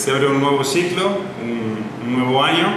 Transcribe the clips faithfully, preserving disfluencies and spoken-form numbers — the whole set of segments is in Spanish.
se abre un nuevo ciclo, un, un nuevo año,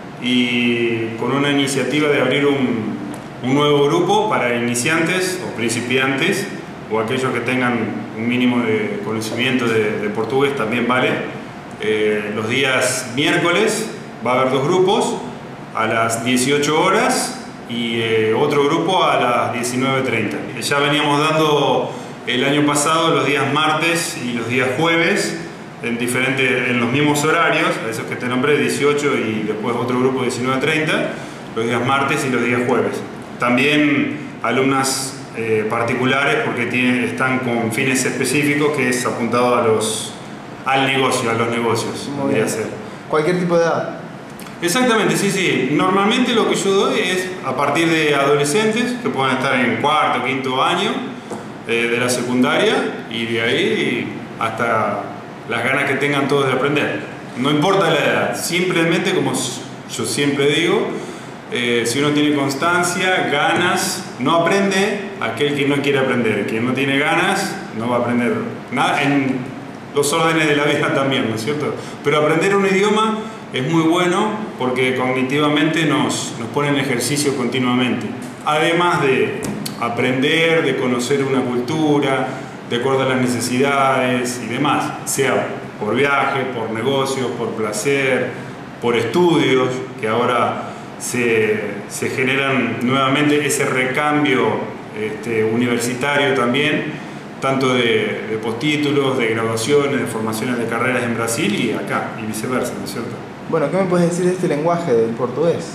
y con una iniciativa de abrir un, un nuevo grupo para iniciantes o principiantes o aquellos que tengan un mínimo de conocimiento de, de portugués, también vale. Eh, los días miércoles va a haber dos grupos a las dieciocho horas y eh, otro grupo a las diecinueve treinta. Ya veníamos dando el año pasado los días martes y los días jueves en, diferentes, en los mismos horarios, esos que te nombré, dieciocho y después otro grupo diecinueve treinta, los días martes y los días jueves. También alumnas eh, particulares porque tienen, están con fines específicos, que es apuntado a los, al negocio, a los negocios. Muy bien. Ser. ¿Cualquier tipo de edad? Exactamente, sí, sí. Normalmente lo que yo doy es a partir de adolescentes que puedan estar en cuarto, quinto año eh, de la secundaria, y de ahí hasta las ganas que tengan todos de aprender. No importa la edad, simplemente, como yo siempre digo, eh, si uno tiene constancia, ganas, no aprende aquel que no quiere aprender. Quien no tiene ganas no va a aprender nada, en los órdenes de la vida también, ¿no es cierto? Pero aprender un idioma es muy bueno porque cognitivamente nos, nos pone en ejercicio continuamente. Además de aprender, de conocer una cultura, de acuerdo a las necesidades y demás, sea por viaje, por negocios, por placer, por estudios, que ahora se, se generan nuevamente ese recambio este, universitario también, tanto de, de postítulos, de graduaciones, de formaciones de carreras en Brasil y acá, y viceversa, ¿no es cierto? Bueno, ¿qué me puedes decir de este lenguaje del portugués?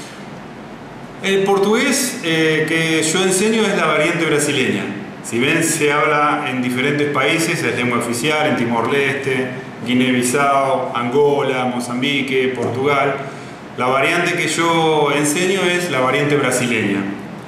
El portugués eh, que yo enseño es la variante brasileña. Si bien se habla en diferentes países, es lengua oficial en Timor-Leste, Guinea-Bissau, Angola, Mozambique, Portugal, la variante que yo enseño es la variante brasileña.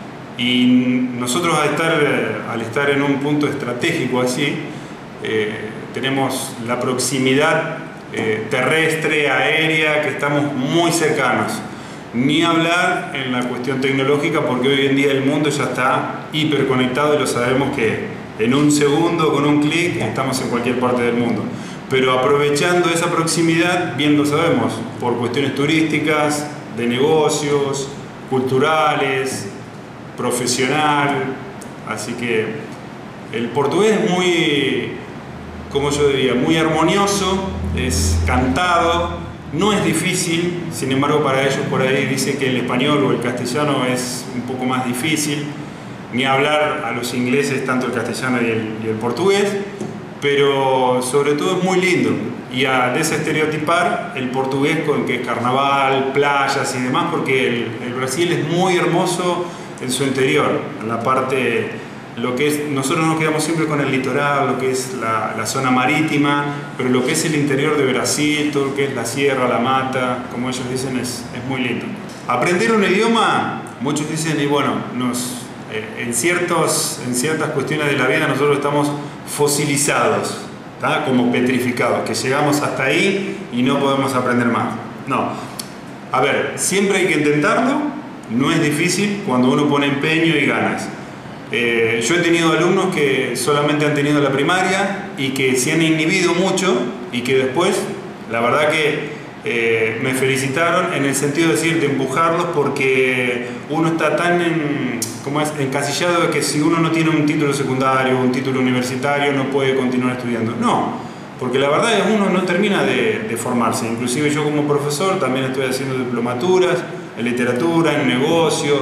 Y nosotros al estar, al estar en un punto estratégico así, eh, tenemos la proximidad eh, terrestre, aérea, que estamos muy cercanos. Ni hablar en la cuestión tecnológica, porque hoy en día el mundo ya está hiperconectado y lo sabemos que en un segundo, con un clic, estamos en cualquier parte del mundo. Pero aprovechando esa proximidad, bien lo sabemos, por cuestiones turísticas, de negocios, culturales, profesional, así que el portugués es muy, como yo diría, muy armonioso, es cantado, no es difícil, sin embargo para ellos por ahí dicen que el español o el castellano es un poco más difícil, ni hablar a los ingleses tanto el castellano y el, y el portugués, pero sobre todo es muy lindo, y a desestereotipar el portugués con que es carnaval, playas y demás, porque el, el Brasil es muy hermoso en su interior, en la parte, lo que es, nosotros nos quedamos siempre con el litoral, lo que es la, la zona marítima, pero lo que es el interior de Brasil, todo lo que es la sierra, la mata, como ellos dicen, es, es muy lindo. Aprender un idioma, muchos dicen, y bueno, nos, eh, en, ciertos, en ciertas cuestiones de la vida nosotros estamos fosilizados, ¿tá? Como petrificados, que llegamos hasta ahí y no podemos aprender más. No, a ver, siempre hay que intentarlo. No es difícil cuando uno pone empeño y ganas. Eh, yo he tenido alumnos que solamente han tenido la primaria y que se han inhibido mucho y que después, la verdad que eh, me felicitaron en el sentido de decir, de empujarlos, porque uno está tan en, como es, encasillado de que si uno no tiene un título secundario, un título universitario, no puede continuar estudiando. No, porque la verdad es que uno no termina de, de formarse. Inclusive yo como profesor también estoy haciendo diplomaturas en literatura, en negocio,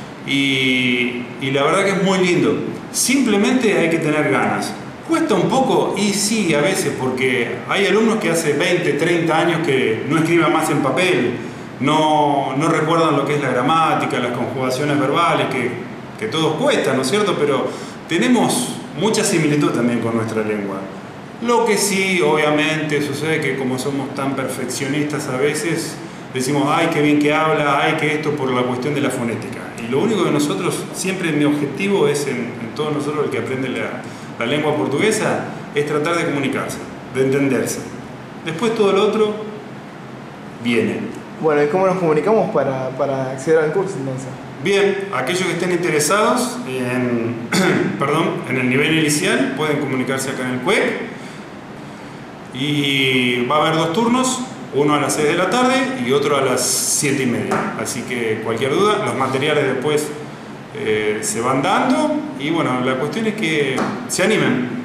y, y la verdad que es muy lindo. Simplemente hay que tener ganas. Cuesta un poco, y sí, a veces, porque hay alumnos que hace veinte, treinta años que no escriben más en papel, no, no recuerdan lo que es la gramática, las conjugaciones verbales, que, que todos cuesta, ¿no es cierto? Pero tenemos mucha similitud también con nuestra lengua. Lo que sí, obviamente, sucede que como somos tan perfeccionistas a veces, decimos, ay, qué bien que habla, ay, que esto, por la cuestión de la fonética. Y lo único que nosotros, siempre mi objetivo es, en, en todos nosotros, el que aprende la, la lengua portuguesa, es tratar de comunicarse, de entenderse. Después todo lo otro viene. Bueno, ¿y cómo nos comunicamos para, para acceder al curso, entonces? Bien, aquellos que estén interesados en, perdón, en el nivel inicial pueden comunicarse acá en el C U E C. Y va a haber dos turnos, uno a las seis de la tarde y otro a las siete y media. Así que cualquier duda, los materiales después eh, se van dando. Y bueno, la cuestión es que se animen.